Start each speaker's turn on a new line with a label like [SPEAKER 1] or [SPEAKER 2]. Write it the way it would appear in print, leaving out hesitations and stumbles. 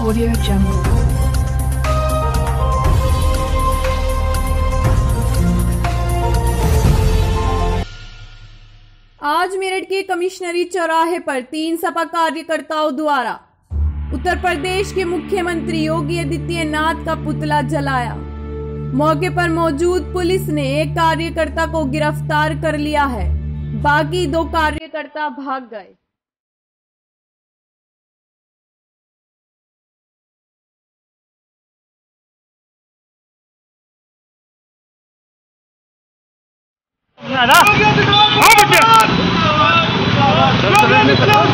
[SPEAKER 1] Audio Jungle।
[SPEAKER 2] आज मेरठ के कमिश्नरी चौराहे पर 3 सपा कार्यकर्ताओं द्वारा उत्तर प्रदेश के मुख्यमंत्री योगी आदित्यनाथ का पुतला जलाया। मौके पर मौजूद पुलिस ने एक कार्यकर्ता को गिरफ्तार कर लिया है, बाकी 2 कार्यकर्ता भाग गए।
[SPEAKER 3] हाँ